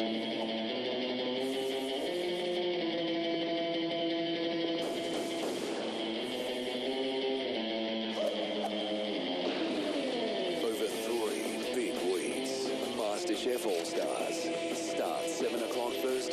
Over 3 big weeks. MasterChef All-Stars starts 7 o'clock Thursday.